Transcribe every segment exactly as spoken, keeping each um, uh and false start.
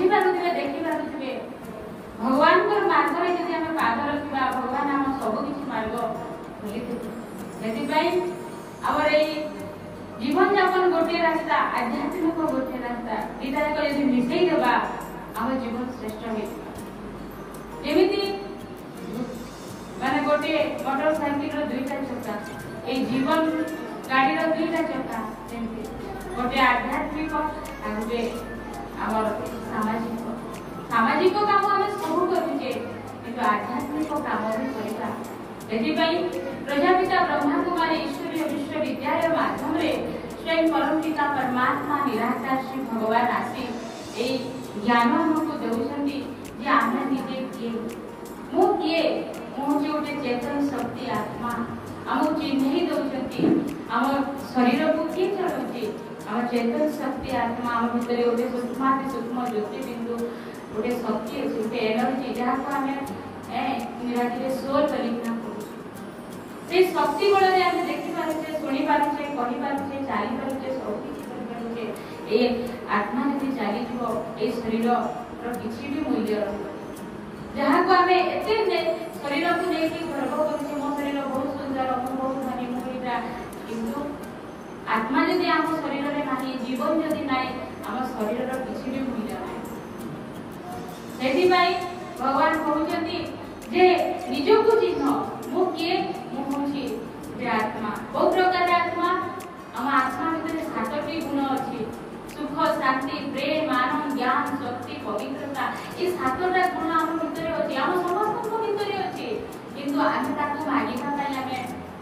बुझी पारुथिबे देखि पारुथिबे भगवान कर मार्ग रे जदि हम पाद रखिबा भगवान हम सब किछि मार्ग खोली देबे जदि भाई हमर ए जीवन यापन गोटे रास्ता आध्यात्मिक गोटे रास्ता इटा को यदि मिसई देबा हम जीवन श्रेष्ठ हे जेमिति माने गोटे मोटरसाइकिल रो दुईटा चक्का ए जीवन गाड़ी रो दुईटा चक्का जेमिति गोटे आध्यात्मिक आ गोटे हमर सामाजिक सामाजिक काम हम सब करूचे किंतु आध्यात्मिक काम भी करिबा एथि पई प्रजापिता ब्रह्मा कुमारी ईश्वरीय विश्वविद्यालय माध्यम रे स्वयं परम पिता परमात्मा निराकार श्री भगवान आसी ए ज्ञान हमको देउछंती जे आमे निजे किए मु किए मु जे उठे चेतन शक्ति आत्मा हम चिन्ह ही दउछंती हम शरीर को की चलउची हम चेतन शक्ति आत्मा हम भीतर उठे सूक्ष्म सूक्ष्म ज्योति बिंदु उठे शक्ति उठे एनर्जी जहा को हमें ए निराती सोल कलिना से शक्ति बल रे हम देखि पारुचे सुनि पारुचे कहि पारुचे चाली पारुचे सब किछि करि पारुचे ए आत्मा यदि चाली जीवो ए शरीर रो किछि भी मूल्य रहबो जहा को हमें एते शरीर को लेके गर्व करूचे मो शरीर बहुत सुंदर मो बहुत धनी मो इटा किंतु आत्मा यदि हम शरीर रे नाही जीवन यदि नाही हम शरीर रो किछि भी मूल्य नाही सेति भाई भगवान कहउछंती जे निजो को चिन्ह मु किए मु होछि जे आत्मा बहुत प्रकार आत्मा हम आत्मा भीतर सातटी गुण अछि सुख शांति प्रेम आनंद ज्ञान शक्ति पवित्रता ई सातटा गुण हम भीतर अछि हम समस्त को भीतर अछि किंतु आमे ताको मागिबा पई आमे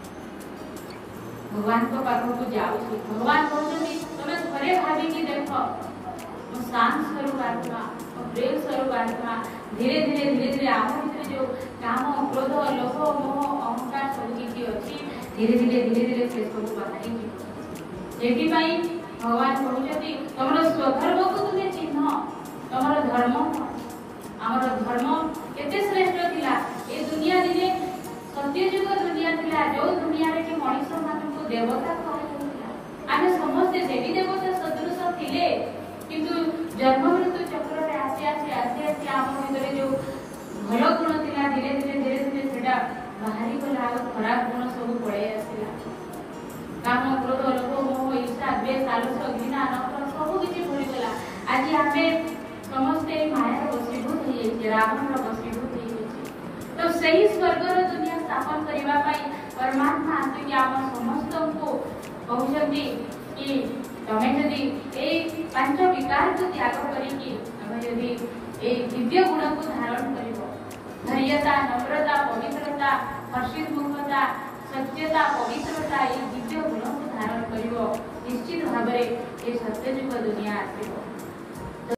भगवान को पाखो को जाउ भगवान कहउछंती तमे घरे भाबी कि देखो मो शांत स्वरूप आत्मा मो प्रेम स्वरूप आत्मा धीरे धीरे धीरे धीरे आम भीतर जो काम क्रोध लोभ मोह अहंकार सब किछि अछि धीरे धीरे धीरे धीरे से सब बाहरी जेति पई भगवान कहउछथि तमरो स्वधर्म को तुमे चिन्ह तमरो धर्म हमर धर्म केते श्रेष्ठ थिला ए दुनिया दिने सत्य युग दुनिया थिला जो दुनिया रे कि मनुष्य मान को देवता कहउथिला आमे समस्त देवी देवता सदृश थिले किंतु जन्म मृत्यु चक्र रे आसी आसी आसी आसी हम भीतर जो भलो गुण थिला धीरे धीरे धीरे धीरे सेटा बाहरी गला खराब गुण सब पळे आसीला काम क्रोध लोभ मोह ईर्ष्या द्वेष आलस्य घृणा नफरत सब किछि भूली गला आज आमे समस्त माया वशीभूत होई छै रावण रो वशीभूत होई छै तो सही स्वर्ग रो दुनिया स्थापन करिबा पई परमात्मा आसे कि हम समस्त को कहउछंती कि तमे जदी ए पांच विकार को त्याग करी कि हम जदी ए दिव्य गुण को धारण करिवो धैर्यता नम्रता पवित्रता हर्षित मुखता सत्यता पवित्रता ये दिव्य गुण को धारण करिवो निश्चित भाव रे ए सत्य युग दुनिया आसीबो